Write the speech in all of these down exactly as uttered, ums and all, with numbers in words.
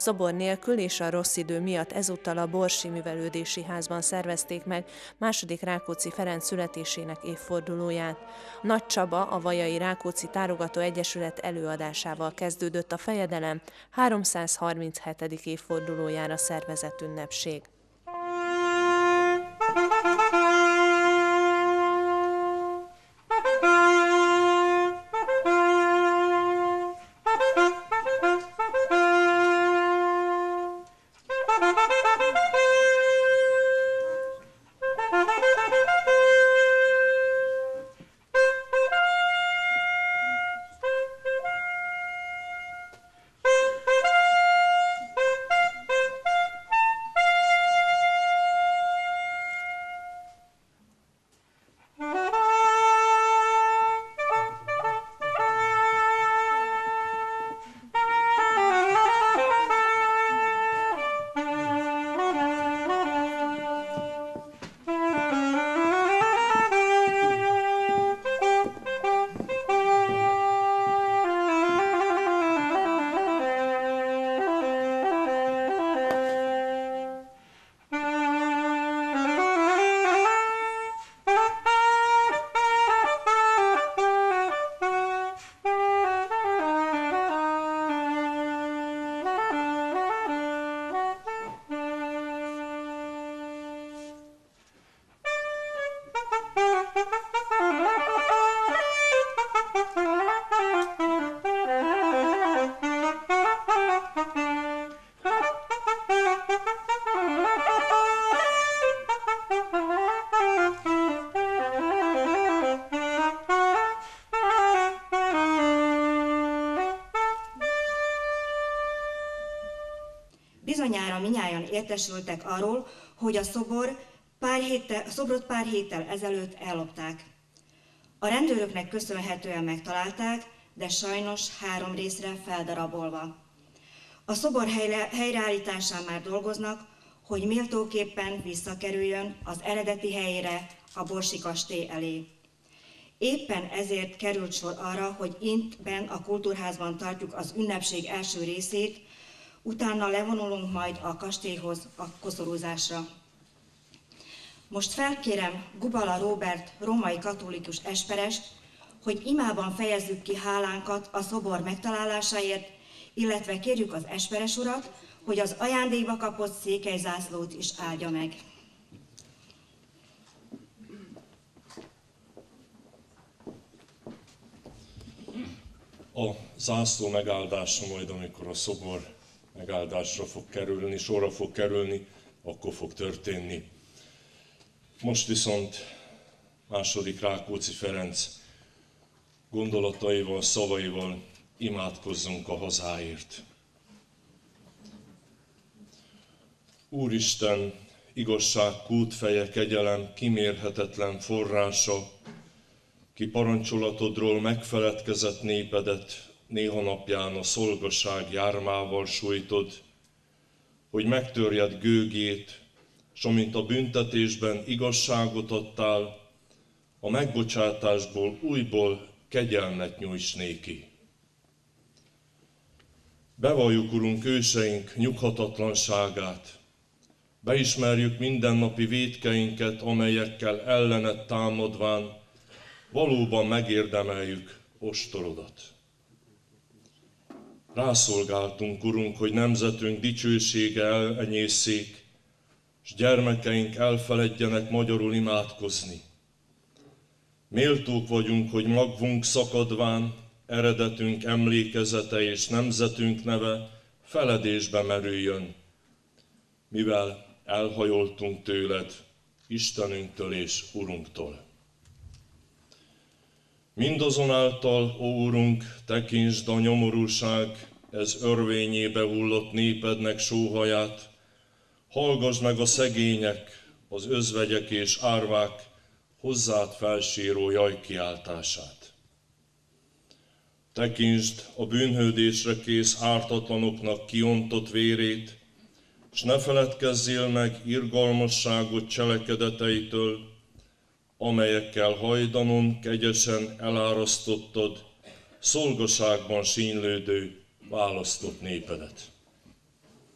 Szobor nélkül és a rossz idő miatt ezúttal a Borsi Művelődési Házban szervezték meg második Rákóczi Ferenc születésének évfordulóját. Nagy Csaba, a Vajai Rákóczi Tárogató Egyesület előadásával kezdődött a fejedelem háromszázharminchetedik évfordulójára szervezett ünnepség. Bizonyára minnyáján értesültek arról, hogy a, szobor pár héttel, a szobrot pár héttel ezelőtt ellopták. A rendőröknek köszönhetően megtalálták, de sajnos három részre feldarabolva. A szobor helyre, helyreállításán már dolgoznak, hogy méltóképpen visszakerüljön az eredeti helyére, a Borsi kastély elé. Éppen ezért került sor arra, hogy intben a Kultúrházban tartjuk az ünnepség első részét, utána levonulunk majd a kastélyhoz a koszorúzásra. Most felkérem Gubala Róbert római katolikus esperest, hogy imában fejezzük ki hálánkat a szobor megtalálásáért, illetve kérjük az esperes urat, hogy az ajándékba kapott székelyzászlót is áldja meg. A zászló megáldása majd, amikor a szobor megáldásra fog kerülni, sorra fog kerülni, akkor fog történni. Most viszont második Rákóczi Ferenc gondolataival, szavaival imádkozzunk a hazáért. Úristen, igazság kútfeje, kegyelem, kimérhetetlen forrása, ki parancsolatodról megfeledkezett népedet néha napján a szolgaság jármával sújtod, hogy megtörjed gőgét, s amint a büntetésben igazságot adtál, a megbocsátásból újból kegyelmet nyújts néki. Bevalljuk, Urunk, őseink nyughatatlanságát, beismerjük mindennapi vétkeinket, amelyekkel ellened támadván valóban megérdemeljük ostorodat. Rászolgáltunk, Urunk, hogy nemzetünk dicsősége elenyészék, s gyermekeink elfeledjenek magyarul imádkozni. Méltók vagyunk, hogy magvunk szakadván, eredetünk emlékezete és nemzetünk neve feledésbe merüljön, mivel elhajoltunk tőled, Istenünktől és Urunktól. Mindazonáltal, ó Urunk, tekintsd a nyomorúság, ez örvényébe hullott népednek sóhaját, hallgass meg a szegények, az özvegyek és árvák hozzád felsíró jajkiáltását. Tekintsd a bűnhődésre kész ártatlanoknak kiontott vérét, s ne feledkezzél meg irgalmasságot cselekedeteitől, amelyekkel hajdanon kegyesen elárasztottad szolgaságban sínylődő választott népedet.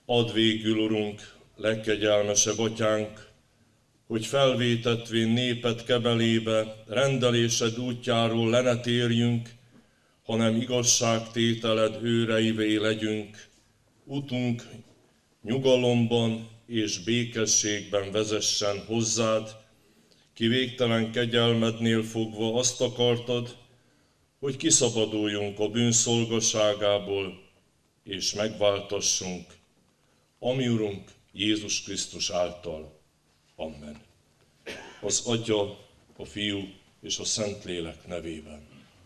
Add végül, Urunk, legkegyelmesebb Atyánk, hogy felvétetvén néped kebelébe, rendelésed útjáról le ne térjünk, hanem igazságtételed őreivé legyünk. Utunk nyugalomban és békességben vezessen hozzád, ki végtelen kegyelmednél fogva azt akartad, hogy kiszabaduljunk a bűnszolgaságából, és megváltassunk, ami Urunk Jézus Krisztus által. Amen. Az Atya, a Fiú és a Szentlélek nevében.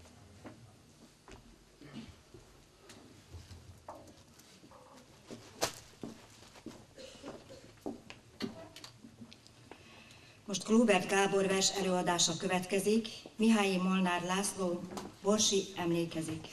Most Klubert Gábor vers előadása következik, Mihályi Molnár László Borsi emlékezik.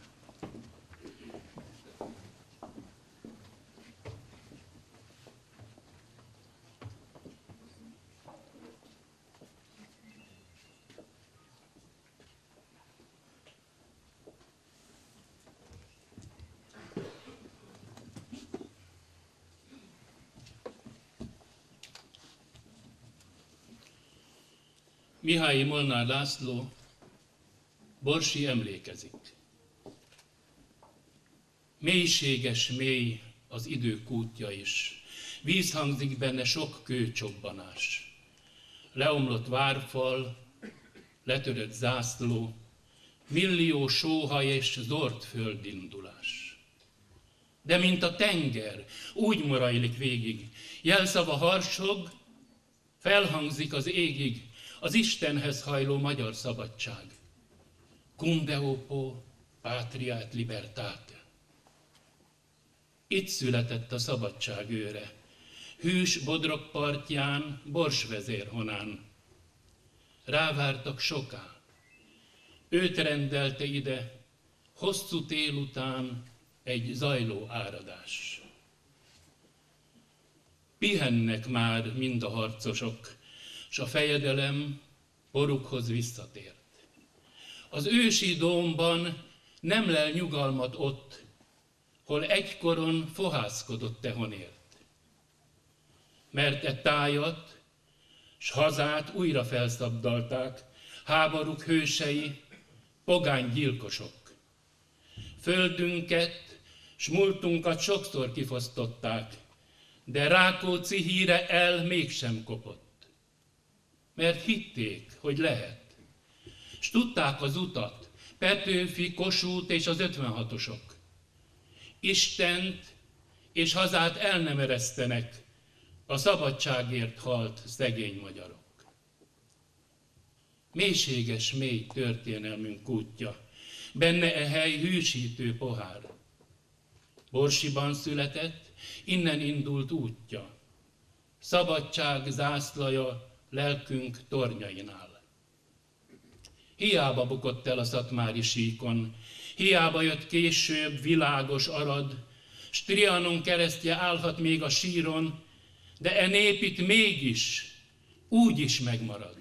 Mihályi Molnár László Borsi emlékezik. Mélységes mély az idő kútja is, víz hangzik benne sok kőcsobbanás. Leomlott várfal, letörött zászló, millió sóhaj és zord földindulás. De mint a tenger, úgy morajlik végig, jelszava harsog, felhangzik az égig, az Istenhez hajló magyar szabadság. Cum Deo patria et libertate. Itt született a szabadság őre, hűs Bodrog partján, Borsvezér honán. Rávártak soká, őt rendelte ide, hosszú tél után egy zajló áradás. Pihennek már mind a harcosok, s a fejedelem porukhoz visszatért. Az ősi dómban nem lel nyugalmat ott, hol egykoron fohászkodott te honért. Mert e tájat, s hazát újra felszabdalták, háborúk hősei, pogány gyilkosok. Földünket, s múltunkat sokszor kifosztották, de Rákóczi híre el mégsem kopott. Mert hitték, hogy lehet. S tudták az utat, Petőfi, Kossuth és az ötvenhatosok. Istent és hazát el nem eresztenek, a szabadságért halt szegény magyarok. Mélységes mély történelmünk útja, benne e hely hűsítő pohár. Borsiban született, innen indult útja, szabadság zászlaja lelkünk tornyainál. Hiába bukott el a szatmári síkon, hiába jött később világos Arad, s Trianon keresztje állhat még a síron, de e nép itt mégis úgy is megmarad.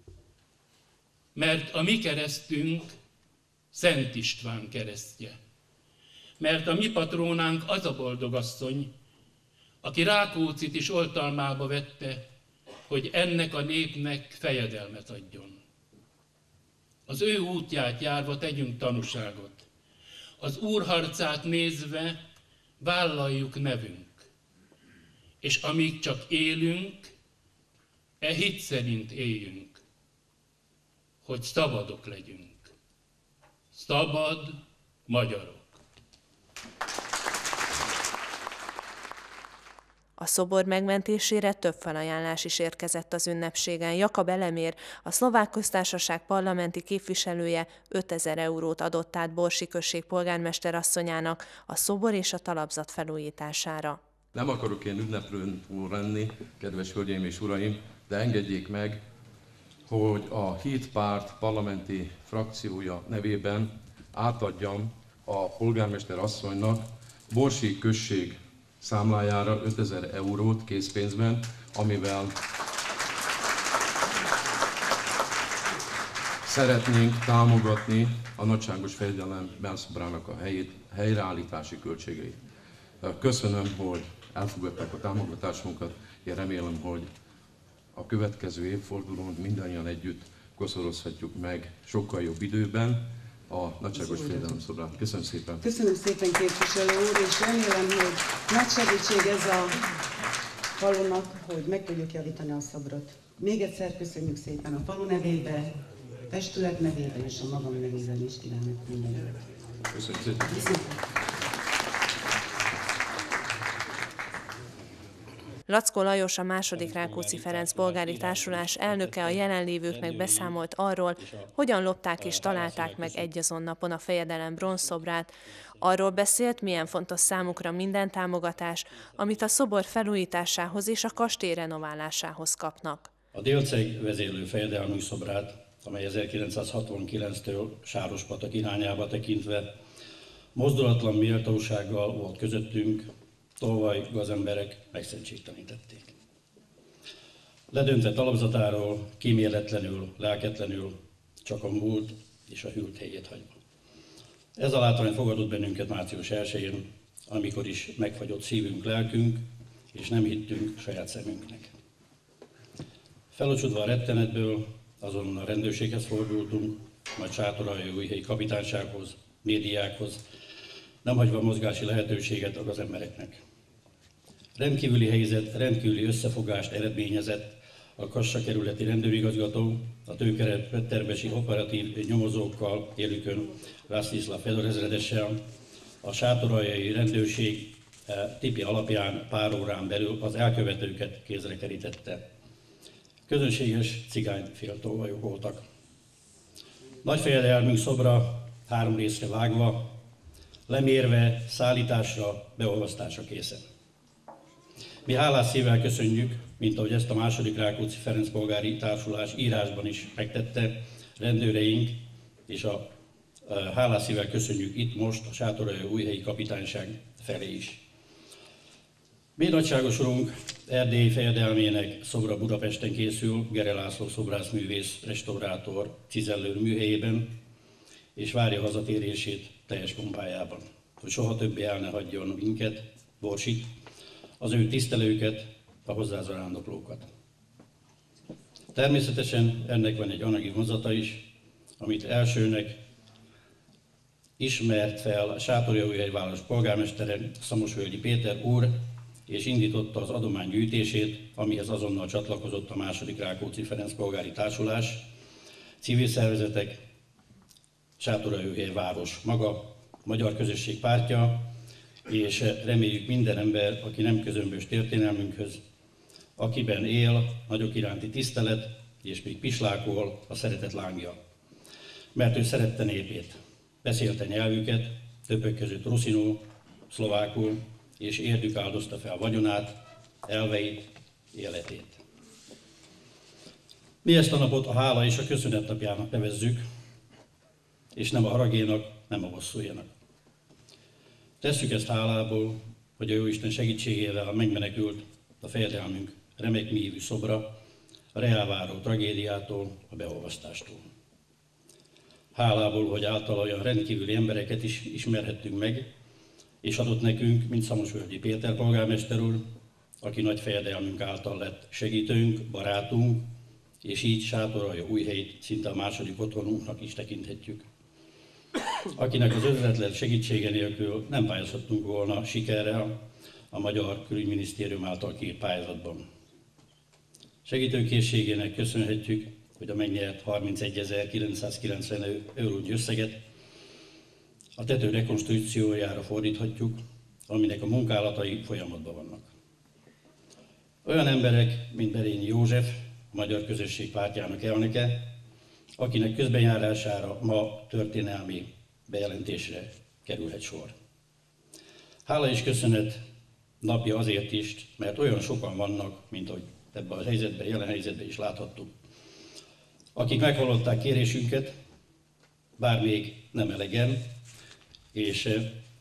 Mert a mi keresztünk Szent István keresztje. Mert a mi patrónánk az a boldogasszony, aki Rákóczit is oltalmába vette, hogy ennek a népnek fejedelmet adjon. Az ő útját járva tegyünk tanúságot. Az Úr harcát nézve vállaljuk nevünk. És amíg csak élünk, e hit szerint éljünk, hogy szabadok legyünk. Szabad magyarok. A szobor megmentésére több felajánlás is érkezett az ünnepségen. Jakab Elemér, a Szlovák Köztársaság parlamenti képviselője ötezer eurót adott át Borsi község polgármester asszonyának a szobor és a talapzat felújítására. Nem akarok én ünneplőn lenni, kedves hölgyeim és uraim, de engedjék meg, hogy a hét párt parlamenti frakciója nevében átadjam a polgármester asszonynak Borsi község számlájára ötezer eurót készpénzben, amivel szeretnénk támogatni a nagyságos fejedelem belszobrának a helyét, helyreállítási költségeit. Köszönöm, hogy elfogadták a támogatásunkat. Én remélem, hogy a következő évfordulón mindannyian együtt koszorozhatjuk meg sokkal jobb időben a nagyságos fejedelem szobrát. Köszönöm szépen! Köszönöm szépen, képviselő úr, és remélem, hogy nagy segítség ez a falunak, hogy meg tudjuk javítani a szobrot. Még egyszer köszönjük szépen a falu nevében, a testület nevében és a magam nevében is kívánok mindenit. Köszönjük szépen! Laczkó Lajos, a második Rákóczi Ferenc Polgári Társulás elnöke a jelenlévőknek beszámolt arról, hogyan lopták és találták meg egyazon napon a fejedelem bronzszobrát. Arról beszélt, milyen fontos számukra minden támogatás, amit a szobor felújításához és a kastély renoválásához kapnak. A délceg vezérlő fejedelmű szobrát, amely ezerkilencszázhatvankilenctől Sárospatak irányába tekintve mozdulatlan méltósággal volt közöttünk, tolvaj gazemberek megszentségtelenítették. Ledöntve talapzatáról, kíméletlenül, lelketlenül, csak a múlt és a hűlt helyét hagyva. Ez a látvány fogadott bennünket március elsején, amikor is megfagyott szívünk, lelkünk, és nem hittünk saját szemünknek. Felocsodva a rettenetből, azonnal a rendőrséghez fordultunk, majd Sátoraljaújhelyi kapitánysághoz, médiákhoz, nem hagyva mozgási lehetőséget a gazembereknek. Rendkívüli helyzet, rendkívüli összefogást eredményezett a Kassa kerületi rendőrigazgató, a tőkeret-petterbesi operatív nyomozókkal, élükön Václav Fedor ezredessel, a sátoraljai rendőrség tipi alapján pár órán belül az elkövetőket kézre kerítette. Közönséges cigányféltolvajok voltak. Nagy fejedelmünk szobra három részre vágva, lemérve, szállításra, beolvasztásra készen. Mi hálás szívvel köszönjük, mint ahogy ezt a második Rákóczi Ferenc Polgári Társulás írásban is megtette, rendőreink, és a, a hálás szívvel köszönjük itt most a Sátoraljaújhelyi kapitányság felé is. Mi nagyságos urunk Erdély fejedelmének szobra Budapesten készül, Gere László szobrászművész, restaurátor, cizellőr műhelyében, és várja hazatérését teljes pompájában, hogy soha többé el ne hagyjon minket, Borsit, az ő tisztelőket, a hozzázarándokrókat. Természetesen ennek van egy anyagi vonzata is, amit elsőnek ismert fel a Sátoraljaújhely város polgármestere, Szamosvölgyi Péter úr, és indította az adomány gyűjtését, amihez azonnal csatlakozott a második Rákóczi Ferenc Polgári Társulás, civil szervezetek, Sátoraljaújhely város maga, Magyar Közösség Pártja, és reméljük minden ember, aki nem közömbös történelmünkhöz, akiben él nagyok iránti tisztelet, és még pislákol a szeretet lángja. Mert ő szerette népét, beszélte nyelvüket, többek között ruszinul, szlovákul, és érdük áldozta fel vagyonát, elveit, életét. Mi ezt a napot a hála és a köszönet napjának nevezzük, és nem a haragénak, nem a bosszújának. Tesszük ezt hálából, hogy a Jóisten segítségével megmenekült a fejedelmünk remek mívű szobra, a reálváró tragédiától, a beolvasztástól. Hálából, hogy által olyan rendkívüli embereket is ismerhettünk meg, és adott nekünk, mint Szamosvölgyi Péter polgármester úr, aki nagy fejedelmünk által lett segítőnk, barátunk, és így Sátoraljaújhelyt szinte a második otthonunknak is tekinthetjük. Akinek az özvetlen segítsége nélkül nem pályázhattunk volna sikerrel a Magyar Külügyminisztérium által kiírt pályázatban. Segítőkészségének köszönhetjük, hogy a megnyert harmincegyezer-kilencszázkilencven eurónyi összeget a tető rekonstrukciójára fordíthatjuk, aminek a munkálatai folyamatban vannak. Olyan emberek, mint Berényi József, a Magyar Közösség Pártjának elnöke, akinek közbenjárására ma történelmi bejelentésre kerülhet sor. Hála és köszönet napja azért is, mert olyan sokan vannak, mint ahogy ebben a helyzetben, jelen helyzetben is láthattuk, akik meghallották kérésünket, bár még nem elegen, és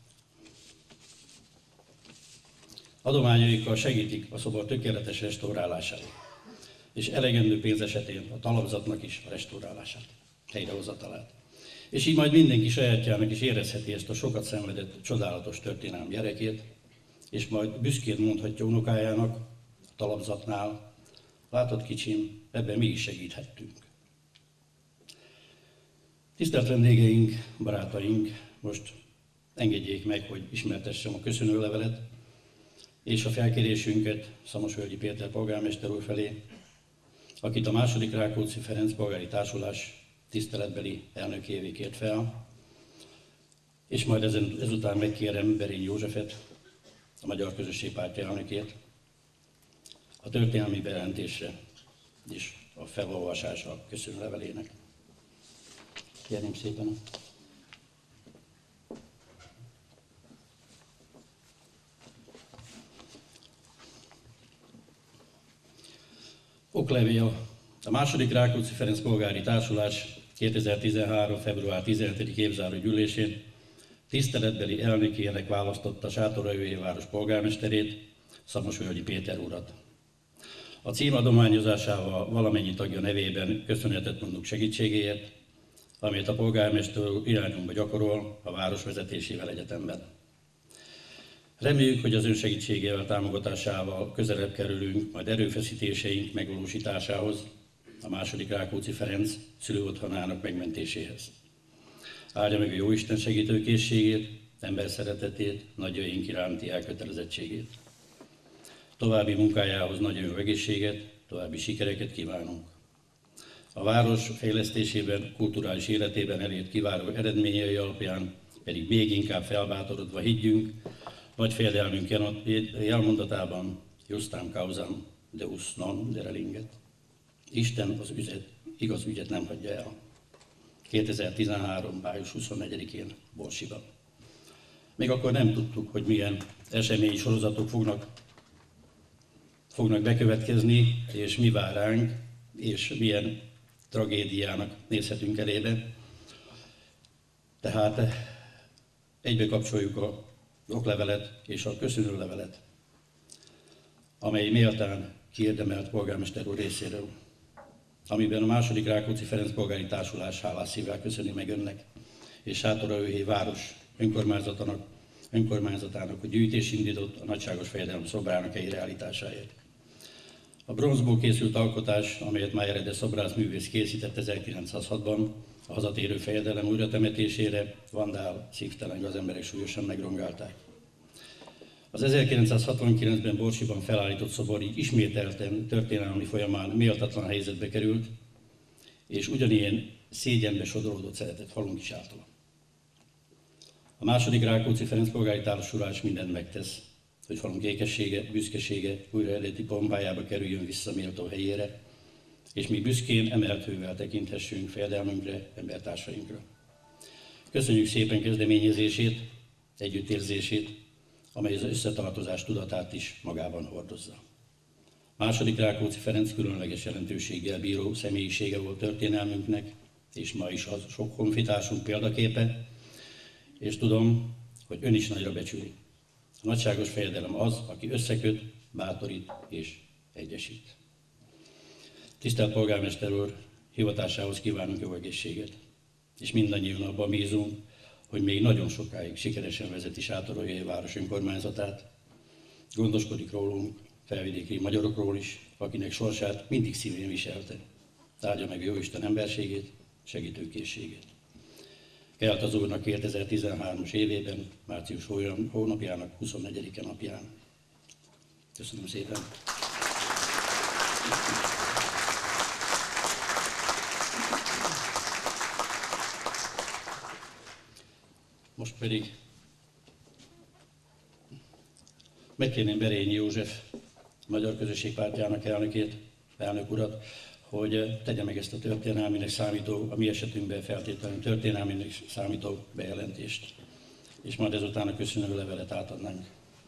adományaikkal segítik a szobor tökéletes restaurálását, és elegendő pénz esetén a talapzatnak is a restaurálását, helyrehozatalát. És így majd mindenki sajátjának is érezheti ezt a sokat szenvedett, csodálatos történelmi gyerekét, és majd büszkén mondhatja unokájának a talapzatnál: látod kicsim, ebben mi is segíthettünk. Tisztelt vendégeink, barátaink, most engedjék meg, hogy ismertessem a köszönőlevelet és a felkérésünket Szamosvölgyi Péter polgármester úr felé, akit a második Rákóczi Ferenc Polgári Társulás tiszteletbeli elnökévé kért fel, és majd ezen, ezután megkérem Berényi Józsefet, a Magyar Közösség Pártja elnökét, a történelmi bejelentésre és a felolvasása köszönőlevelének. Kérném szépen. Oklevél. A második Rákóczi Ferenc Polgári Társulás kétezer-tizenhárom. február tizenhetedike évzáró gyűlésén tiszteletbeli elnökének választotta Sátoraljaújhelyváros polgármesterét, Szamosvölgyi Péter urat. A cím adományozásával valamennyi tagja nevében köszönetet mondunk segítségéért, amelyet a polgármester irányunkba gyakorol a város vezetésével egyetemben. Reméljük, hogy az ön segítségével, támogatásával közelebb kerülünk majd erőfeszítéseink megvalósításához, a második Rákóczi Ferenc szülőotthonának megmentéséhez. Áldja meg a Jóisten segítőkészségét, emberszeretetét, nagyjaink iránti elkötelezettségét. További munkájához nagyon jó egészséget, további sikereket kívánunk. A város fejlesztésében, kulturális életében elért kiváló eredményei alapján pedig még inkább felbátorodva higgyünk nagy fejedelmünk jelmondatában: Justam causam Deus non derelinget. Isten az ügyet, igaz ügyet nem hagyja el. kétezer-tizenhárom. május huszonnegyedikén Borsiban. Még akkor nem tudtuk, hogy milyen eseményi sorozatok fognak, fognak bekövetkezni, és mi vár ránk, és milyen tragédiának nézhetünk elébe. Tehát egybe kapcsoljuk a oklevelet és a köszönőlevelet, amely méltán kiérdemelt polgármester úr részéről, amiben a második Rákóczi Ferenc Polgári Társulás hálás szívvel köszöni meg önnek és Sátoraljaújhely város önkormányzatának, önkormányzatának, hogy gyűjtés indított a nagyságos fejedelem szobrának helyreállításáért. A bronzból készült alkotás, amelyet Májer Ede szobrászművész készített ezerkilencszázhatban a hazatérő fejedelem újratemetésére, vandál, szívtelen gazemberek súlyosan megrongálták. Az ezerkilencszázhatvankilencben Borsiban felállított szobor így ismételten történelmi folyamán méltatlan helyzetbe került, és ugyanilyen szégyenbe sodródott szeretett falunk is által. A második Rákóczi Ferenc Polgári Társulás mindent megtesz, hogy falunk ékessége, büszkesége újra eredeti pompájába kerüljön vissza méltó helyére, és mi büszkén emelt hővel tekinthessünk fejedelmünkre, embertársainkra. Köszönjük szépen kezdeményezését, együttérzését, amely az összetartozás tudatát is magában hordozza. Második Rákóczi Ferenc különleges jelentőséggel bíró személyisége volt történelmünknek, és ma is az sok honfitársunk példaképe, és tudom, hogy ön is nagyra becsüli. A nagyságos fejedelem az, aki összeköt, bátorít és egyesít. Tisztelt polgármester úr, hivatásához kívánunk jó egészséget, és mindannyian abban bízunk, hogy még nagyon sokáig sikeresen vezeti Sátoraljaújhely város önkormányzatát, gondoskodik rólunk, felvidéki magyarokról is, akinek sorsát mindig szívén viselte. Áldja meg Jóisten emberségét, segítőkészségét. Kelt az úrnak kétezer-tizenhármas évében, március hónapjának huszonnegyedike napján. Köszönöm szépen! Most pedig megkérném Berényi József, Magyar Közösség Pártjának elnökét, elnök urat, hogy tegye meg ezt a történelminek számító, a mi esetünkben feltétlenül történelminek számító bejelentést. És majd ezután a köszönő levelet átadnánk.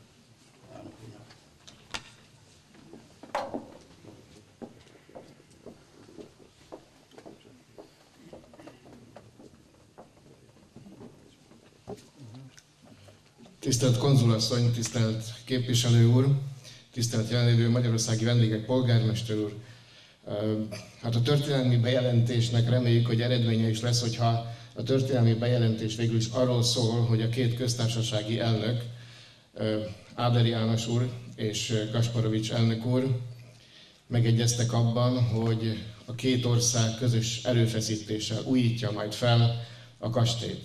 Tisztelt konzulasszony, tisztelt képviselő úr, tisztelt jelenlévő magyarországi vendégek, polgármester úr! Hát a történelmi bejelentésnek reméljük, hogy eredménye is lesz, hogyha a történelmi bejelentés végül is arról szól, hogy a két köztársasági elnök Áder János úr és Gasparovics elnök úr megegyeztek abban, hogy a két ország közös erőfeszítéssel újítja majd fel a kastélyt.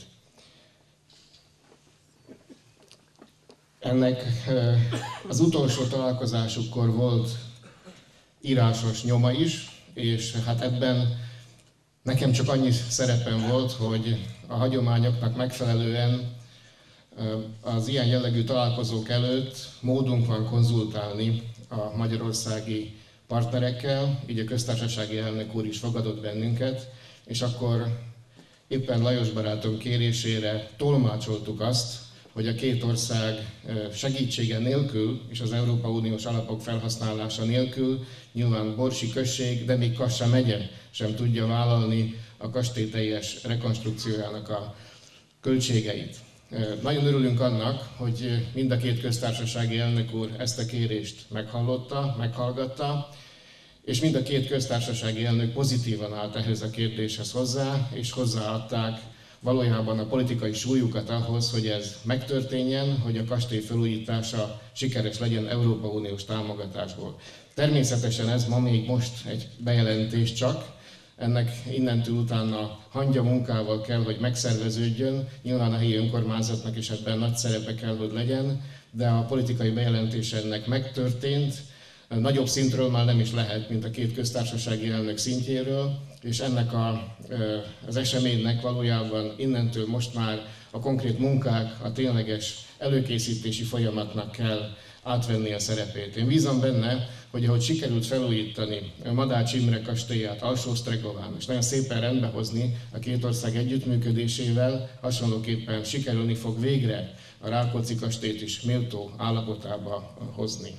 Ennek az utolsó találkozásukkor volt írásos nyoma is, és hát ebben nekem csak annyi szerepem volt, hogy a hagyományoknak megfelelően az ilyen jellegű találkozók előtt módunk van konzultálni a magyarországi partnerekkel, így a köztársasági elnök úr is fogadott bennünket, és akkor éppen Lajos barátom kérésére tolmácsoltuk azt, hogy a két ország segítsége nélkül és az Európai Uniós alapok felhasználása nélkül nyilván Borsi község, de még Kassa megye sem tudja vállalni a kastély teljes rekonstrukciójának a költségeit. Nagyon örülünk annak, hogy mind a két köztársasági elnök úr ezt a kérést meghallotta, meghallgatta, és mind a két köztársasági elnök pozitívan állt ehhez a kérdéshez hozzá, és hozzáadták valójában a politikai súlyukat ahhoz, hogy ez megtörténjen, hogy a kastély felújítása sikeres legyen Európai Uniós támogatásból. Természetesen ez ma még most egy bejelentés csak, ennek innentől utána hangya munkával kell, hogy megszerveződjön, nyilván a helyi önkormányzatnak is ebben nagy szerepe kell, hogy legyen, de a politikai bejelentés ennek megtörtént, nagyobb szintről már nem is lehet, mint a két köztársasági elnök szintjéről, és ennek a, az eseménynek valójában innentől most már a konkrét munkák, a tényleges előkészítési folyamatnak kell átvenni a szerepét. Én bízom benne, hogy ahogy sikerült felújítani Madács Imre kastélyát Alsó-Sztregován, és nagyon szépen rendbehozni a két ország együttműködésével, hasonlóképpen sikerülni fog végre a Rákóczi kastélyt is méltó állapotába hozni.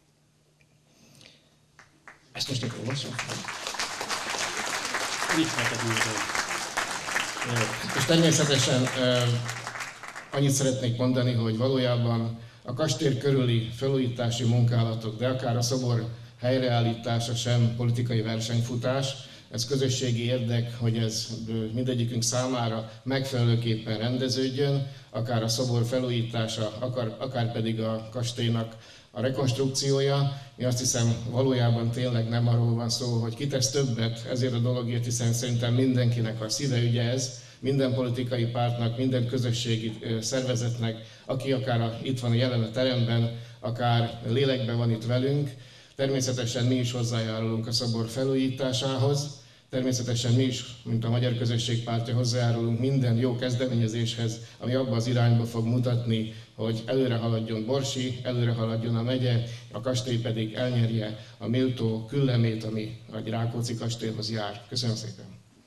Ezt most akkor olvasom. És természetesen annyit szeretnék mondani, hogy valójában a kastély körüli felújítási munkálatok, de akár a szobor helyreállítása sem politikai versenyfutás, ez közösségi érdek, hogy ez mindegyikünk számára megfelelőképpen rendeződjön, akár a szobor felújítása, akár, akár pedig a kastélynak a rekonstrukciója. Én azt hiszem, valójában tényleg nem arról van szó, hogy ki tesz többet ezért a dologért, hiszen szerintem mindenkinek a szíve ügye ez, minden politikai pártnak, minden közösségi szervezetnek, aki akár a, itt van a jelen a teremben, akár lélekben van itt velünk. Természetesen mi is hozzájárulunk a szobor felújításához, természetesen mi is, mint a Magyar Közösség Pártja hozzájárulunk minden jó kezdeményezéshez, ami abba az irányba fog mutatni, hogy előre haladjon Borsi, előre haladjon a megye, a kastély pedig elnyerje a méltó küllemét, ami a Rákóczi kastélyhoz jár. Köszönöm szépen!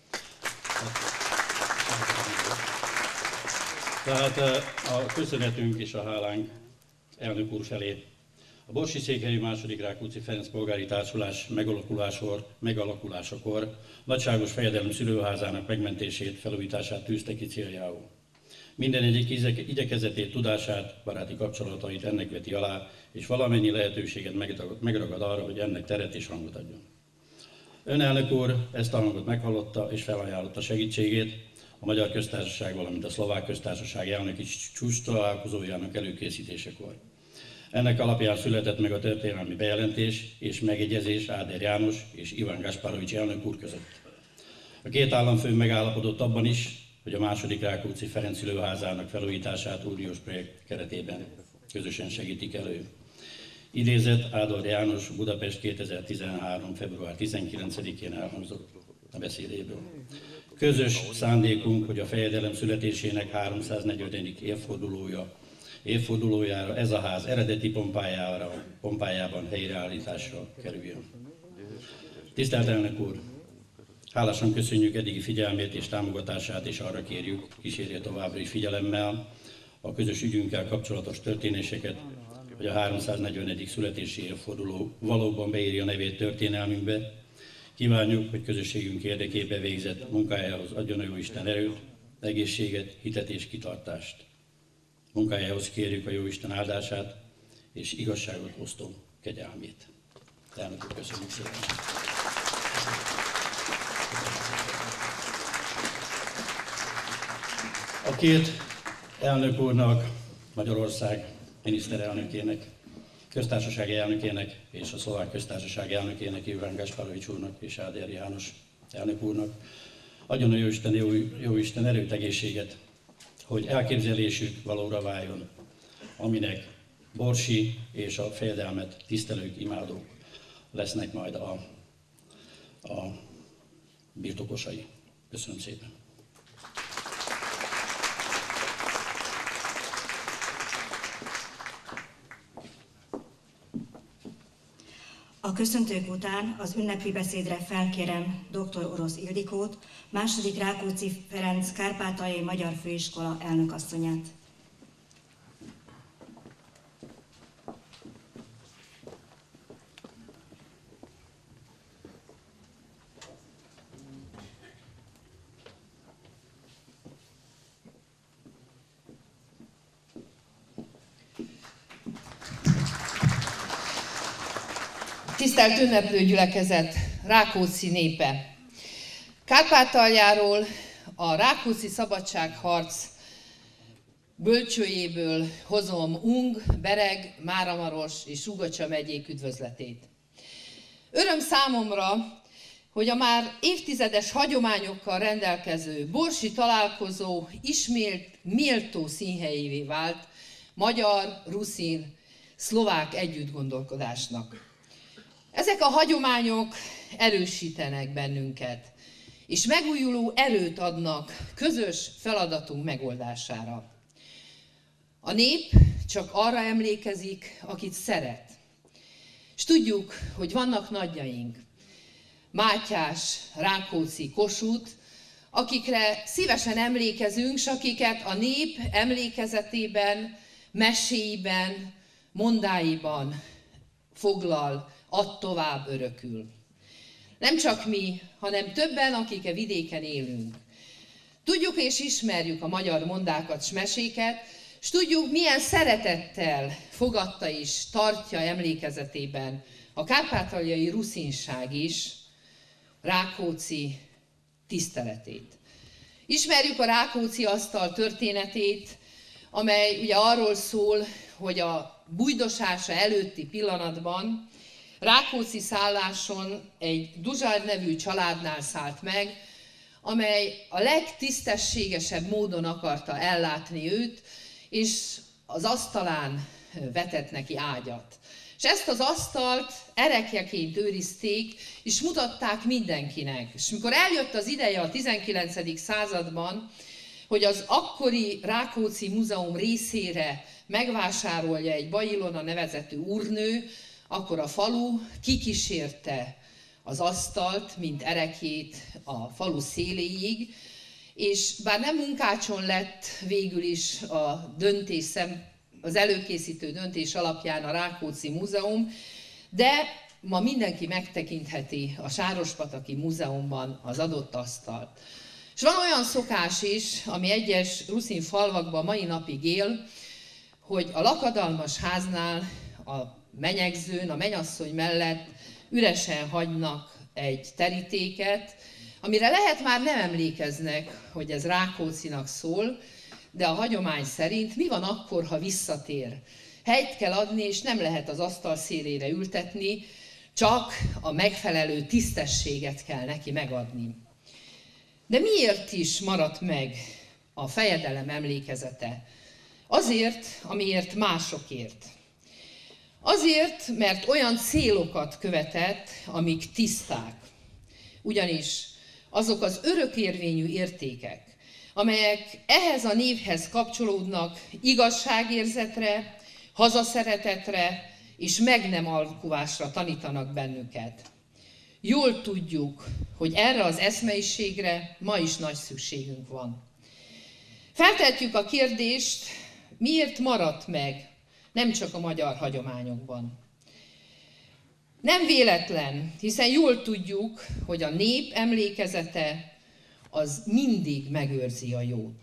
Tehát a köszönetünk és a hálánk elnök úr felé. A Borsi székhelyű második Rákóczi Ferenc polgári társulás megalakulásakor, megalakulásakor nagyságos fejedelem szülőházának megmentését, felújítását tűzte ki céljául. Minden egyik igyekezetét, tudását, baráti kapcsolatait ennek veti alá, és valamennyi lehetőséget megragad arra, hogy ennek teret és hangot adjon. Ön elnök úr ezt a hangot meghallotta és felajánlotta segítségét a Magyar Köztársaság, valamint a Szlovák Köztársaság elnöki csúcs találkozójának előkészítésekor. Ennek alapján született meg a történelmi bejelentés és megegyezés Áder János és Iván Gasparovics elnök úr között. A két államfő megállapodott abban is, hogy a második Rákóczi Ferenc szülőházának felújítását uniós projekt keretében közösen segítik elő. Idézett Áder János Budapest kétezer-tizenhárom. február tizenkilencedikén elhangzott a beszédéből. Közös szándékunk, hogy a fejedelem születésének háromszáznegyvenedik évfordulója, évfordulójára ez a ház eredeti pompájára, pompájában helyreállításra kerüljön. Tisztelt elnök úr! Hálásan köszönjük eddigi figyelmét és támogatását, és arra kérjük, kísérje továbbra is figyelemmel a közös ügyünkkel kapcsolatos történéseket, hogy a háromszáznegyvenedik születési évforduló valóban beírja nevét történelmünkbe. Kívánjuk, hogy közösségünk érdekébe végzett munkájához adjon a Jóisten erőt, egészséget, hitet és kitartást. Munkájához kérjük a Jóisten áldását és igazságot osztó kegyelmét. Elnök úr, köszönjük szépen! A két elnök úrnak Magyarország miniszterelnökének, köztársasági elnökének és a szlovák köztársaság elnökének, Iván Gašparovič úrnak és Áder János elnök úrnak. Adjon a Jóisten, jó, Jóisten erőt, egészséget, hogy elképzelésük valóra váljon, aminek Borsi és a fejedelmet tisztelők, imádók lesznek majd a, a birtokosai. Köszönöm szépen! A köszöntők után az ünnepi beszédre felkérem dr. Orosz Ildikót, második Rákóczi Ferenc Kárpátaljai Magyar Főiskola elnökasszonyát. Tisztelt ünneplő gyülekezet, Rákóczi népe! Kárpátaljáról, a Rákóczi szabadságharc bölcsőjéből hozom Ung, Bereg, Máramaros és Ugocsa megyék üdvözletét. Öröm számomra, hogy a már évtizedes hagyományokkal rendelkező borsi találkozó ismét méltó színhelyévé vált magyar, ruszin, szlovák együttgondolkodásnak. Ezek a hagyományok erősítenek bennünket, és megújuló erőt adnak közös feladatunk megoldására. A nép csak arra emlékezik, akit szeret. És tudjuk, hogy vannak nagyjaink, Mátyás, Rákóczi, Kossuth, akikre szívesen emlékezünk, s akiket a nép emlékezetében, meséiben, mondáiban foglal, ad tovább, örökül. Nem csak mi, hanem többen, akik a vidéken élünk. Tudjuk és ismerjük a magyar mondákat s meséket, és tudjuk, milyen szeretettel fogadta és tartja emlékezetében a kárpátaljai ruszinság is Rákóczi tiszteletét. Ismerjük a Rákóczi asztal történetét, amely ugye arról szól, hogy a bújdosása előtti pillanatban Rákóczi szálláson egy Duzsár nevű családnál szállt meg, amely a legtisztességesebb módon akarta ellátni őt, és az asztalán vetett neki ágyat. És ezt az asztalt erekjeként őrizték, és mutatták mindenkinek. És mikor eljött az ideje a tizenkilencedik században, hogy az akkori Rákóczi Múzeum részére megvásárolja egy Bajilona nevezetű úrnő, akkor a falu kikísérte az asztalt, mint erekjét a falu széléig, és bár nem munkácson lett végül is a döntés, az előkészítő döntés alapján a Rákóczi Múzeum, de ma mindenki megtekintheti a Sárospataki Múzeumban az adott asztalt. És van olyan szokás is, ami egyes ruszin falvakban mai napig él, hogy a lakadalmas háznál a menyegzőn, a mennyasszony mellett üresen hagynak egy terítéket, amire lehet már nem emlékeznek, hogy ez Rákóczinak szól, de a hagyomány szerint mi van akkor, ha visszatér? Helyt kell adni, és nem lehet az asztal szélére ültetni, csak a megfelelő tisztességet kell neki megadni. De miért is maradt meg a fejedelem emlékezete? Azért, amiért másokért. Azért, mert olyan célokat követett, amik tiszták. Ugyanis azok az örökérvényű értékek, amelyek ehhez a névhez kapcsolódnak, igazságérzetre, hazaszeretetre és meg nem alkuvásra tanítanak bennünket. Jól tudjuk, hogy erre az eszmeiségre ma is nagy szükségünk van. Feltehetjük a kérdést, miért maradt meg nem csak a magyar hagyományokban. Nem véletlen, hiszen jól tudjuk, hogy a nép emlékezete az mindig megőrzi a jót.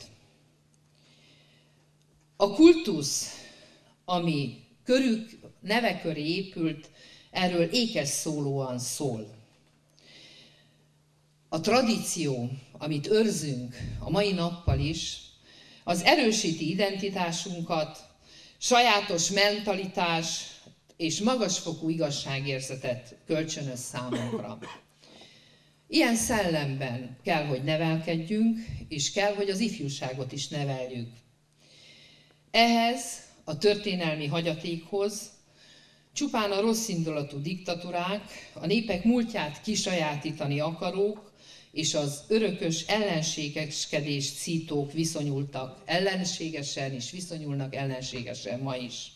A kultusz, ami körük, neve köré épült, erről ékes szólóan szól. A tradíció, amit őrzünk a mai nappal is, az erősíti identitásunkat, sajátos mentalitás és magasfokú igazságérzetet kölcsönöz számunkra. Ilyen szellemben kell, hogy nevelkedjünk, és kell, hogy az ifjúságot is neveljük. Ehhez a történelmi hagyatékhoz csupán a rosszindulatú diktatúrák, a népek múltját kisajátítani akarók és az örökös ellenségeskedést szítók viszonyultak ellenségesen, és viszonyulnak ellenségesen ma is.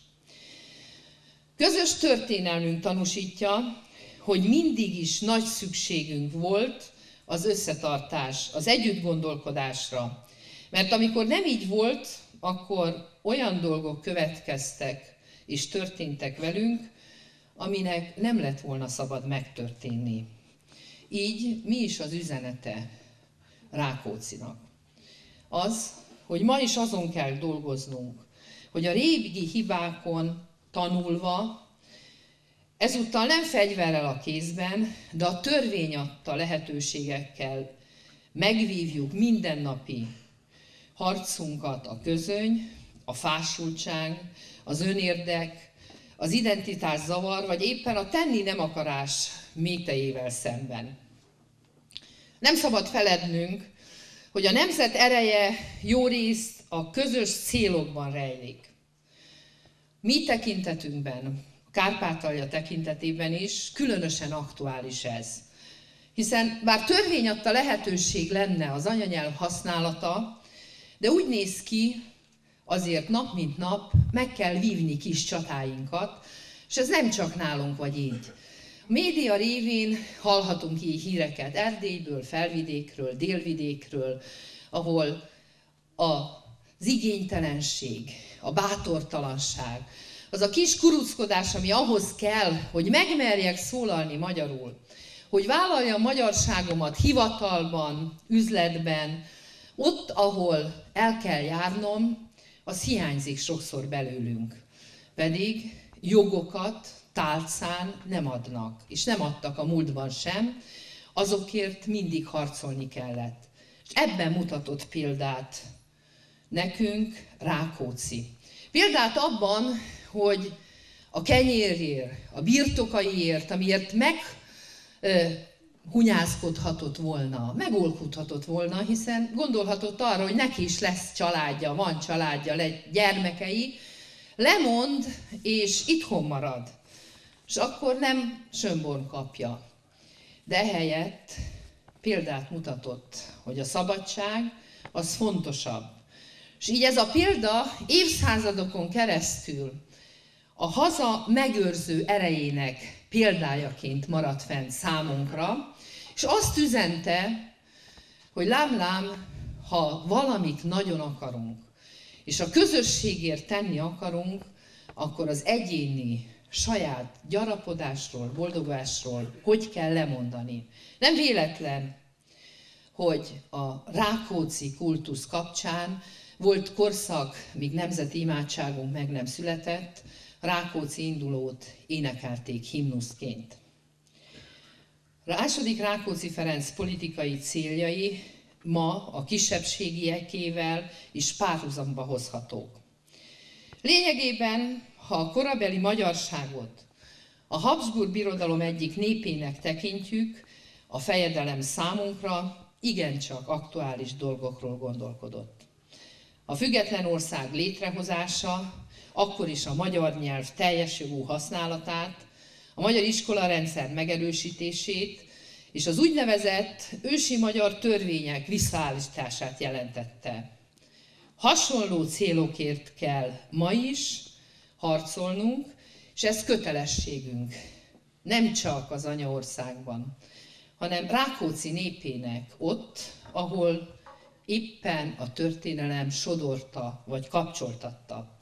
Közös történelmünk tanúsítja, hogy mindig is nagy szükségünk volt az összetartás, az együttgondolkodásra. Mert amikor nem így volt, akkor olyan dolgok következtek és történtek velünk, aminek nem lett volna szabad megtörténni. Így mi is az üzenete Rákóczinak? Az, hogy ma is azon kell dolgoznunk, hogy a régi hibákon tanulva, ezúttal nem fegyverrel a kézben, de a törvény adta lehetőségekkel megvívjuk mindennapi harcunkat a közöny, a fásultság, az önérdek, az identitászavar, vagy éppen a tenni nem akarás métejével szemben. Nem szabad felednünk, hogy a nemzet ereje jórészt a közös célokban rejlik. Mi tekintetünkben, Kárpátalja tekintetében is különösen aktuális ez. Hiszen bár törvény adta lehetőség lenne az anyanyelv használata, de úgy néz ki, azért nap mint nap meg kell vívni kis csatáinkat, és ez nem csak nálunk vagy így. A média révén hallhatunk így híreket Erdélyből, Felvidékről, Délvidékről, ahol az igénytelenség, a bátortalanság, az a kis kuruckodás, ami ahhoz kell, hogy megmerjek szólalni magyarul, hogy vállaljam magyarságomat hivatalban, üzletben, ott, ahol el kell járnom, az hiányzik sokszor belőlünk. Pedig jogokat tálcán nem adnak, és nem adtak a múltban sem, azokért mindig harcolni kellett. És ebben mutatott példát nekünk Rákóczi. Példát abban, hogy a kenyérért, a birtokaiért, amiért meg hunyászkodhatott volna, megolkudhatott volna, hiszen gondolhatott arra, hogy neki is lesz családja, van családja, lesz gyermekei, lemond és itthon marad, és akkor nem Sönborn kapja. De ehelyett példát mutatott, hogy a szabadság az fontosabb. És így ez a példa évszázadokon keresztül a haza megőrző erejének példájaként maradt fent számunkra, és azt üzente, hogy lám-lám, ha valamit nagyon akarunk, és a közösségért tenni akarunk, akkor az egyéni, saját gyarapodásról, boldogásról hogy kell lemondani. Nem véletlen, hogy a Rákóczi kultusz kapcsán volt korszak, míg nemzeti imádságunk meg nem született, Rákóczi indulót énekelték himnuszként. A második Rákóczi Ferenc politikai céljai ma a kisebbségiekével is párhuzamba hozhatók. Lényegében, ha a korabeli magyarságot a Habsburg Birodalom egyik népének tekintjük, a fejedelem számunkra igencsak aktuális dolgokról gondolkodott. A független ország létrehozása, akkor is a magyar nyelv teljes jogú használatát, a magyar iskolarendszer megerősítését és az úgynevezett ősi magyar törvények visszaállítását jelentette. Hasonló célokért kell ma is harcolnunk, és ez kötelességünk. Nem csak az anyaországban, hanem Rákóczi népének ott, ahol éppen a történelem sodorta vagy kapcsoltatta.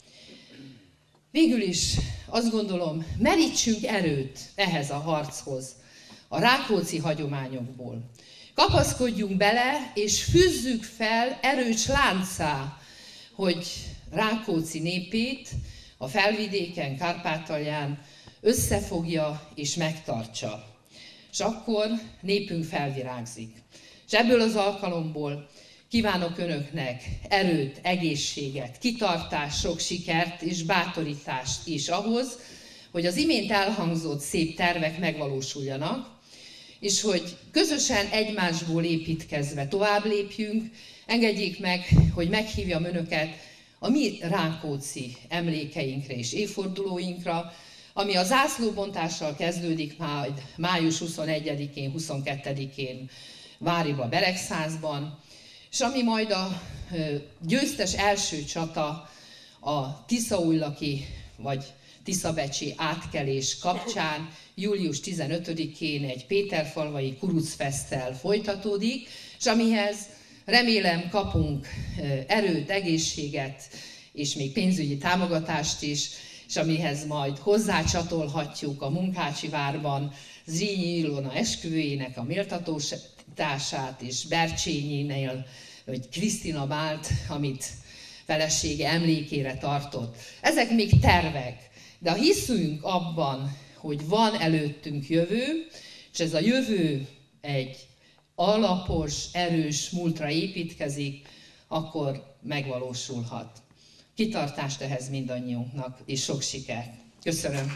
Végül is azt gondolom, merítsünk erőt ehhez a harchoz, a rákóczi hagyományokból. Kapaszkodjunk bele, és fűzzük fel erős láncá, hogy Rákóczi népét a Felvidéken, Kárpátalján összefogja és megtartsa. És akkor népünk felvirágzik. És ebből az alkalomból Kívánok önöknek erőt, egészséget, kitartást, sok sikert és bátorítást is ahhoz, hogy az imént elhangzott szép tervek megvalósuljanak, és hogy közösen egymásból építkezve tovább lépjünk. Engedjék meg, hogy meghívjam önöket a mi rákóczi emlékeinkre és évfordulóinkra, ami a zászlóbontással kezdődik majd május huszonegyedikén, huszonkettedikén Váriba, Beregszázban, és ami majd a győztes első csata a tiszaújlaki vagy tiszabecsi átkelés kapcsán július tizenötödikén egy péterfalvai kurucfeszttel folytatódik, és amihez remélem kapunk erőt, egészséget és még pénzügyi támogatást is, és amihez majd hozzácsatolhatjuk a Munkácsi várban Zrínyi Ilona esküvőjének a méltatósítását, és Bercsényinél, vagy Krisztina Bált, amit felesége emlékére tartott. Ezek még tervek, de hiszünk abban, hogy van előttünk jövő, és ez a jövő egy alapos, erős múltra építkezik, akkor megvalósulhat. Kitartást ehhez mindannyiunknak, és sok sikert. Köszönöm.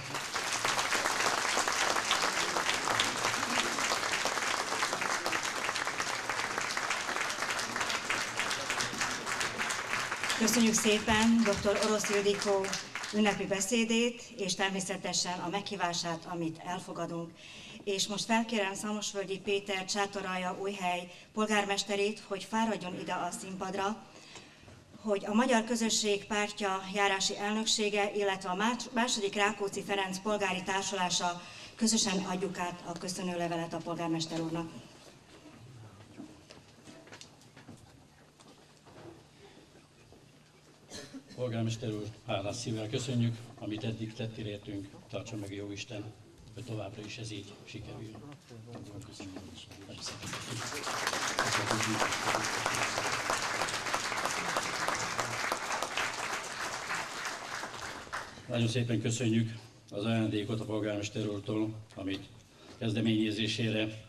Köszönjük szépen dr. Orosz Ildikó ünnepi beszédét, és természetesen a meghívását, amit elfogadunk. És most felkérem Szamosvölgyi Péter Csátoraljaújhely polgármesterét, hogy fáradjon ide a színpadra, hogy a Magyar Közösség Pártja járási elnöksége, illetve a második Rákóczi Ferenc polgári társulása közösen adjuk át a köszönőlevelet a polgármester úrnak. Polgármester úr, hálás szívvel köszönjük, amit eddig tettél értünk, tartsa meg jó Isten, hogy továbbra is ez így sikerül. Köszönjük. Nagyon szépen köszönjük az ajándékot a polgármester úrtól, amit kezdeményezésére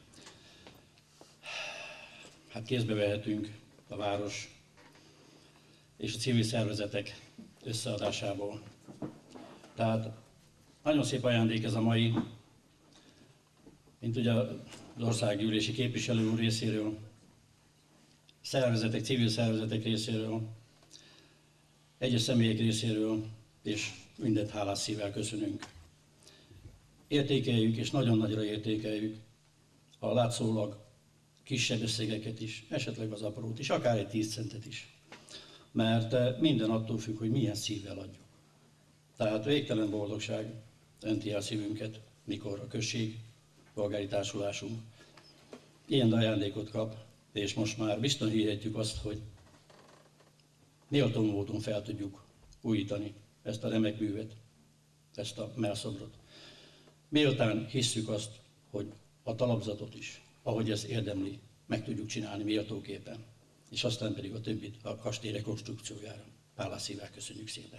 hát kézbe vehetünk a város és a civil szervezetek összeadásából. Tehát nagyon szép ajándék ez a mai, mint ugye az országgyűlési képviselő úr részéről, szervezetek, civil szervezetek részéről, egyes személyek részéről, és mindent hálás szívvel köszönünk. Értékeljük, és nagyon nagyra értékeljük a látszólag kisebb összegeket is, esetleg az aprót is, akár egy tíz centet is. Mert minden attól függ, hogy milyen szívvel adjuk. Tehát végtelen boldogság önti el szívünket, mikor a község, polgári társulásunk ilyen ajándékot kap, és most már biztosan hihetjük azt, hogy méltó módon fel tudjuk újítani ezt a remek művet, ezt a mellszobrot. Méltán hisszük azt, hogy a talapzatot is, ahogy ez érdemli, meg tudjuk csinálni méltóképpen, és aztán pedig a többit a kastély rekonstrukciójára. Hálás szívvel köszönjük szépen!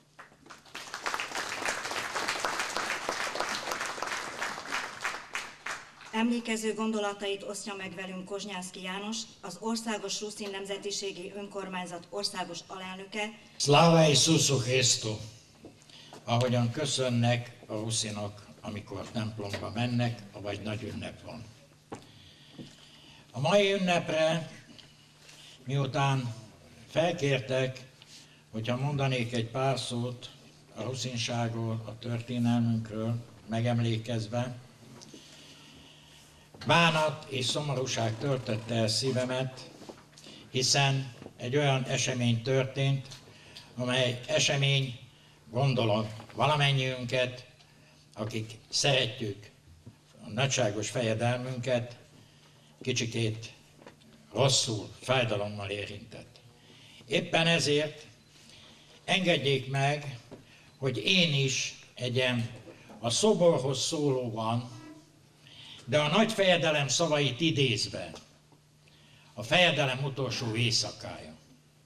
Emlékező gondolatait osztja meg velünk Kozsnyánszky János, az Országos Ruszin Nemzetiségi Önkormányzat országos alelnöke. Szláva Isusu Christu! Ahogyan köszönnek a ruszinok, amikor templomba mennek, vagy nagy ünnep van. A mai ünnepre, miután felkértek, hogyha mondanék egy pár szót a ruszinságról, a történelmünkről, megemlékezve, bánat és szomorúság töltötte el szívemet, hiszen egy olyan esemény történt, amely esemény, gondolom, valamennyiünket, akik szeretjük a nagyságos fejedelmünket, kicsikét rosszul, fájdalommal érintett. Éppen ezért engedjék meg, hogy én is egyen a szoborhoz szólóan, de a nagy fejedelem szavait idézve, a fejedelem utolsó éjszakája.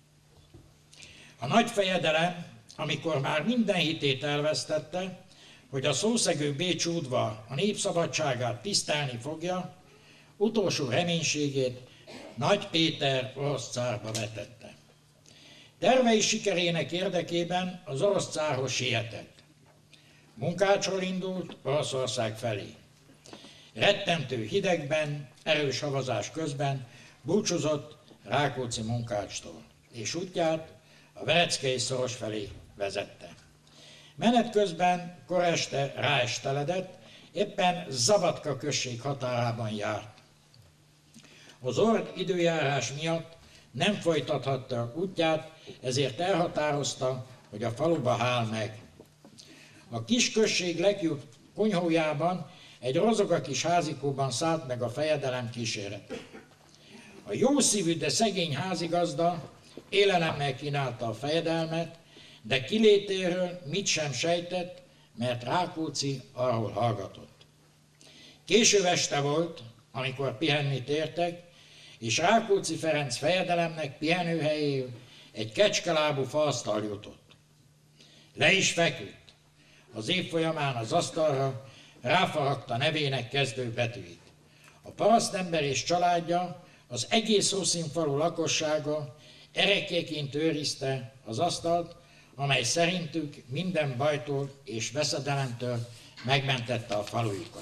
A nagy fejedelem, amikor már minden hitét elvesztette, hogy a szószegő Bécs udvar a népszabadságát tisztelni fogja, utolsó reménységét Nagy Péter orosz cárba vetette. Tervei sikerének érdekében az orosz cárhoz sietett. Munkácsról indult Oroszország felé. Rettentő hidegben, erős havazás közben búcsúzott Rákóczi munkácstól, és útját a Vereckei szoros felé vezette. Menet közben kora este ráesteledett, éppen Zabatka község határában járt. Az ord időjárás miatt nem folytathatta útját, ezért elhatározta, hogy a faluba áll meg. A kis község legjobb konyhójában egy rozoga kis házikóban szállt meg a fejedelem kísérete. A jószívű, de szegény házigazda élelemmel kínálta a fejedelmet, de kilétéről mit sem sejtett, mert Rákóczi arról hallgatott. Késő este volt, amikor pihenni tértek, és Rákóczi Ferenc fejedelemnek pihenőhelyéül egy kecskelábú faasztal jutott. Le is feküdt. Az év folyamán az asztalra ráfaragta nevének kezdő betűit. A parasztember és családja, az egész Ószínfalu lakossága erekjeként őrizte az asztalt, amely szerintük minden bajtól és veszedelemtől megmentette a falujukat.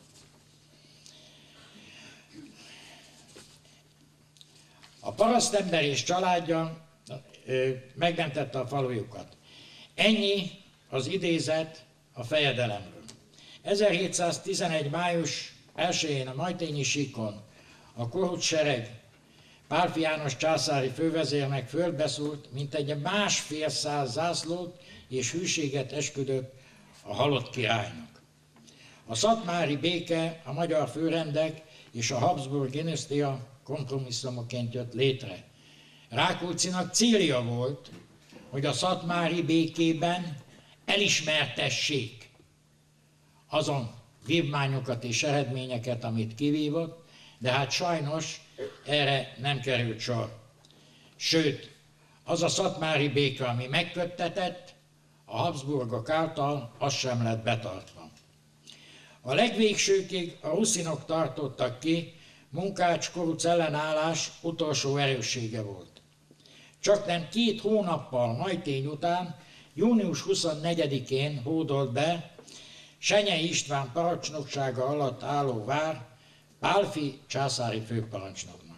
A parasztember és családja ö, megmentette a falujukat. Ennyi az idézet a fejedelemről. ezerhétszáztizenegy. május elsején a Majtényi síkon a Kohut sereg Pálffy János császári fővezérnek földbeszúrt, mint egy másfél száz zászlót és hűséget esküdött a halott királynak. A szatmári béke a magyar főrendek és a Habsburg dinasztia kompromisszumoként jött létre. Rákóczinak célja volt, hogy a szatmári békében elismertessék azon vívmányokat és eredményeket, amit kivívott, de hát sajnos erre nem került sor. Sőt, az a szatmári béke, ami megköttetett, a Habsburgok által az sem lett betartva. A legvégsőkig a ruszinok tartottak ki, Munkács-Koruc ellenállás utolsó erőssége volt. Csaknem két hónappal Majtény után, június huszonnegyedikén hódolt be Senyei István parancsnoksága alatt álló vár Pálffy császári főparancsnoknak.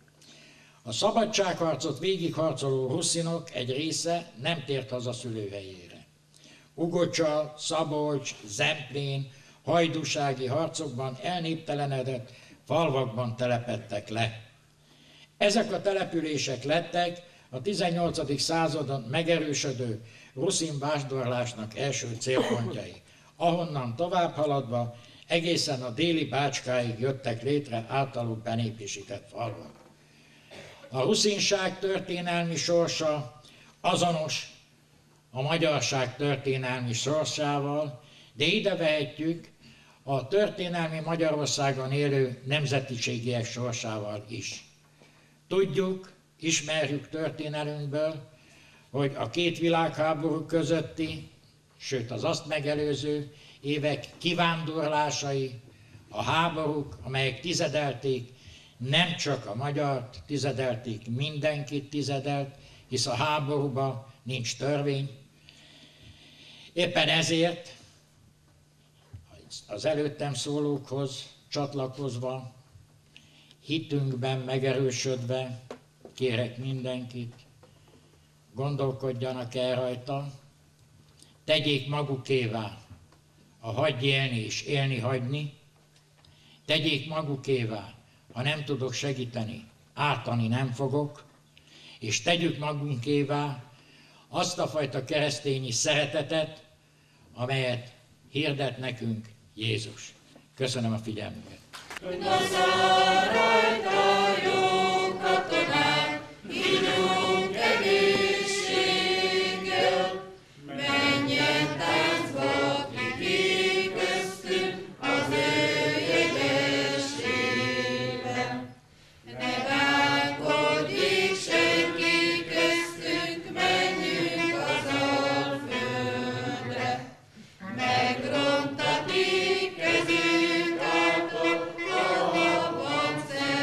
A szabadságharcot végigharcoló ruszinok egy része nem tért haza szülőhelyére. Ugocsa, Szabolcs, Zemplén, hajdúsági harcokban elnéptelenedett falvakban telepedtek le. Ezek a települések lettek a tizennyolcadik századon megerősödő ruszin vándorlásnak első célpontjai, ahonnan tovább haladva egészen a déli Bácskáig jöttek létre általuk benépesített falvak. A ruszinság történelmi sorsa azonos a magyarság történelmi sorsával, de ide vehetjük a történelmi Magyarországon élő nemzetiségiek sorsával is. Tudjuk, ismerjük történelmünkből, hogy a két világháború közötti, sőt az azt megelőző évek kivándorlásai, a háborúk, amelyek tizedelték nem csak a magyart, tizedelték mindenkit tizedelt, hisz a háborúban nincs törvény. Éppen ezért az előttem szólókhoz csatlakozva, hitünkben megerősödve kérek mindenkit, gondolkodjanak el rajta, tegyék magukévá a hagyj élni és élni hagyni, tegyék magukévá, ha nem tudok segíteni, ártani nem fogok, és tegyük magunkévá azt a fajta keresztényi szeretetet, amelyet hirdet nekünk Jézus. Köszönöm a figyelmüket. Megrontatik kezünk, attól, ahol van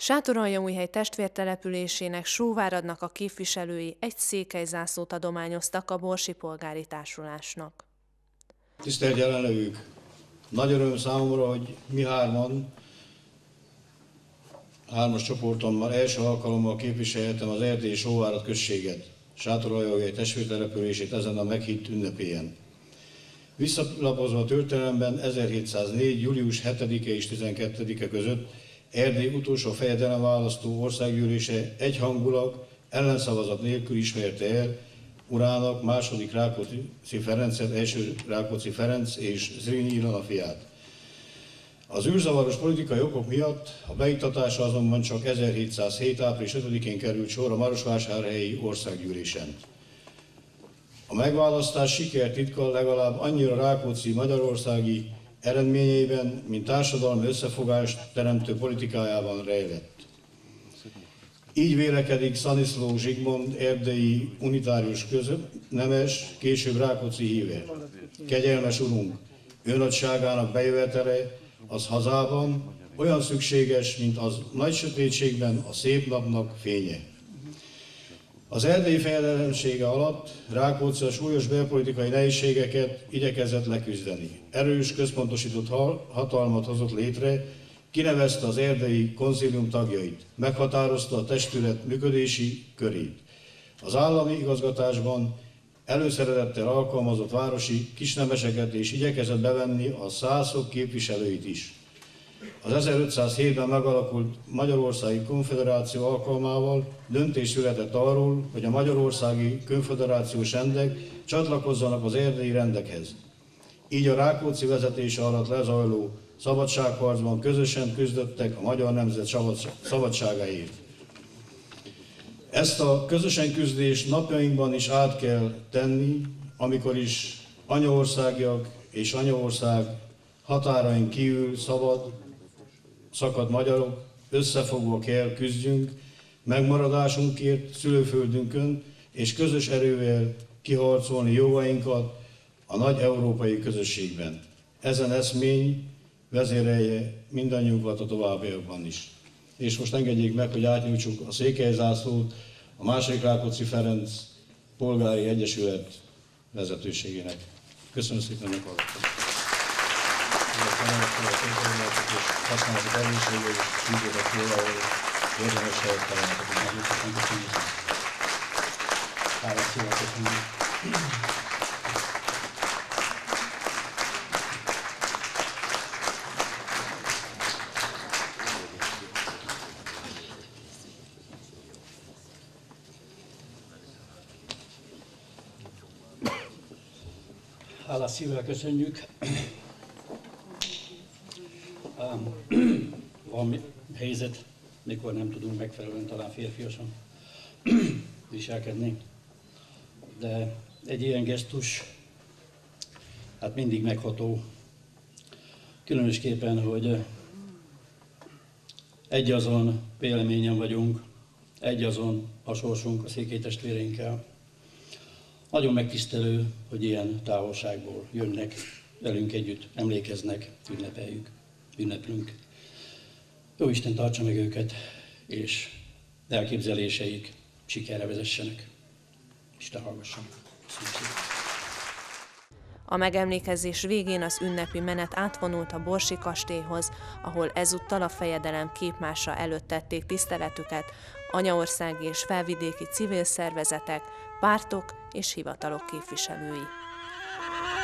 Sátoraljaújhely testvértelepülésének Sóváradnak a képviselői egy székelyzászlót adományoztak a Borsi Polgári Társulásnak. Tisztelt jelenlevők! Nagy öröm számomra, hogy mi hárman, hármas csoportommal első alkalommal képviselhetem az erdélyi Sóvárad községet, Sátoraljaújhely testvértelepülését ezen a meghitt ünnepélyen. Visszalapozva a történelemben ezerhétszáznégy. július hetedike és tizenkettedike között Erdély utolsó fejedelemválasztó országgyűlése egyhangulag, ellenszavazat nélkül ismerte el urának, második Rákóczi Ferencet, első Rákóczi Ferenc és Zrínyi Ilona fiát. Az űrzavaros politikai okok miatt a beiktatásra azonban csak ezerhétszázhét. április ötödikén került sor a Marosvásárhelyi országgyűlésen. A megválasztás sikertitka legalább annyira Rákóczi magyarországi eredményeiben, mint társadalmi összefogást teremtő politikájában rejlett. Így vélekedik Szaniszló Zsigmond, erdélyi unitárius köznemes, később Rákóczi híve. Kegyelmes urunk, ő nagyságának bejövetele az hazában olyan szükséges, mint az nagy sötétségben a szép napnak fénye. Az erdélyi fejedelemsége alatt Rákóczi a súlyos belpolitikai nehézségeket igyekezett leküzdeni. Erős, központosított hatalmat hozott létre, kinevezte az erdélyi konzílium tagjait, meghatározta a testület működési körét. Az állami igazgatásban előszeretettel alkalmazott városi kisnemeseket és igyekezett bevenni a szászok képviselőit is. Az ezerötszázhétben megalakult Magyarországi Konföderáció alkalmával döntés született arról, hogy a Magyarországi Konföderációs rendek csatlakozzanak az erdélyi rendekhez. Így a Rákóczi vezetése alatt lezajló szabadságharcban közösen küzdöttek a magyar nemzet szabadságáért. Ezt a közösen küzdést napjainkban is át kell tenni, amikor is anyaországiak és anyaország határain kívül szabad, szakadt magyarok, összefogva kell küzdjünk megmaradásunkért szülőföldünkön, és közös erővel kiharcolni jogainkat a nagy európai közösségben. Ezen eszmény vezérelje mindannyiunkat a továbbiakban is. És most engedjék meg, hogy átnyújtsuk a székelyzászlót a második Rákóczi Ferenc Polgári Egyesület vezetőségének. Köszönöm szépen, hogy meghallgattak. Használatok erőségét, és ügyétek róla, hogy érdemes helyetteleneket is megjutatni. Köszönjük. Hálát szívvel köszönjük. Hálás szívvel köszönjük. Van helyzet, mikor nem tudunk megfelelően talán férfiasan viselkedni, de egy ilyen gesztus hát mindig megható. Különösképpen, hogy egyazon véleményen vagyunk, egyazon a sorsunk a székely testvéreinkkel. Nagyon megtisztelő, hogy ilyen távolságból jönnek, velünk együtt emlékeznek, ünnepeljük, ünneplünk. Jóisten tartsa meg őket, és elképzeléseik sikerre vezessenek. Isten hallgasson. A megemlékezés végén az ünnepi menet átvonult a Borsi kastélyhoz, ahol ezúttal a fejedelem képmása előtt tették tiszteletüket anyaországi és felvidéki civil szervezetek, pártok és hivatalok képviselői.